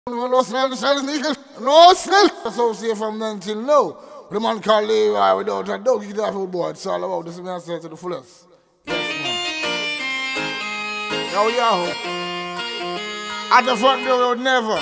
No smell, no smell. So say from then till now. The man called Levi without a dog, he that food boy. It's all about this man said to the fullest. Yes, man. Yo. At the front door, you would never.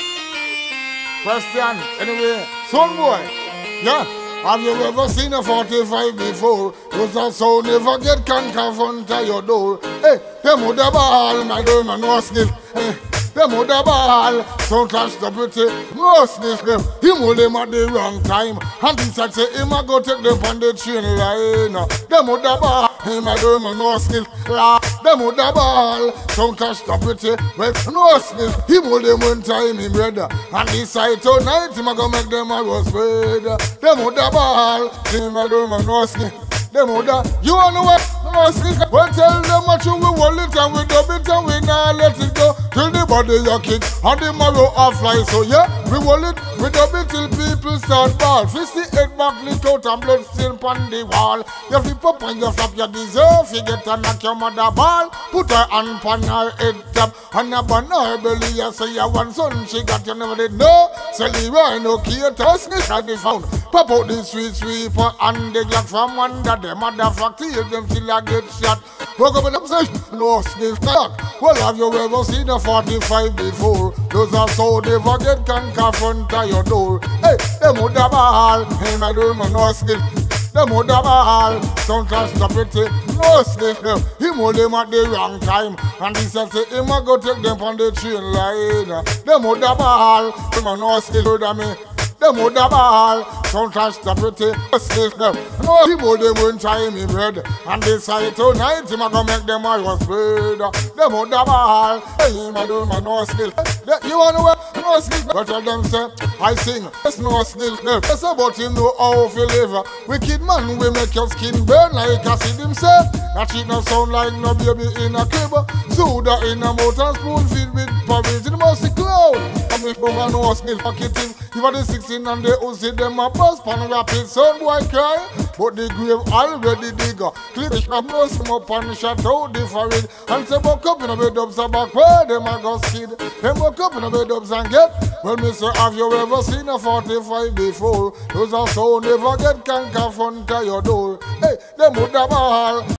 Question, anyway, son boy. Yeah. Have you ever seen a 45 before? Those are so never get can front of your door. Hey, them would have ball, my girl, man, no skill. Hey. Them would have ball, so clash the pretty, most this them. Him hold them at the wrong time. And he said, say, him a go take them on the train line. Them would have ball, him a do him no skill. Them would have ball, so clash the pretty, well, no skill. Him hold them one time, him brother. And he said, tonight, him a go make them a roast bread. Them would have ball, him a do him no skill. Them would have, you wanna what? No skill. Well, tell them what you will hold it and we dub it and we not let it go. Till the body you kick and the marrow a fly. So yeah, we hold it, we dub it till people start ball. 58 back lick out and blood still on the wall. You flip up and you flap, you deserve. You get to knock your mother ball. Put her hand on her head top and up on her belly. You say you one son, she got you never did know. So Leroy no care to snitch at the found. Pop out the street sweeper and the Glock from under them motherfucker till them till I get shot. Woke up in them say, no sniff talk. Well, have you ever seen a 45 before? Those are so never get can front of your door. Hey, them would have ball, hey my door, man, no skill. Them would have ball, some clash the pretty, no sniff them. Him hold them at the wrong time. And he said, say, him a go take them on the train line. Them would have ball, him a no skill to me. Them would have ball, some clash the pretty, no sniff them. No, he hold them one time in bread. And they say tonight, him a go make them a roast bread. Them would have ball, hey, him a do my no skill. You wanna wear no skill? But tell them say, I sing, it's no skill. That's about him know how to live. Wicked man, we make your skin burn like acid himself. That shit no sound like no baby in a crib. Soda in a mouth and spoon filled with porridge in the mousy cloud. And we both have no skill pocket him. If I the 16 and they who see them a bus pan rapid, son boy cry. But the grave already digger. Clip up no some up and shut out the forehead. And say buck up in a bed dubs a back where them a go skid. Them buck up in a bed dubs and get. Well, mister, have you ever seen a 45 before? Those are so never get can front of your door. Hey, them would have ball.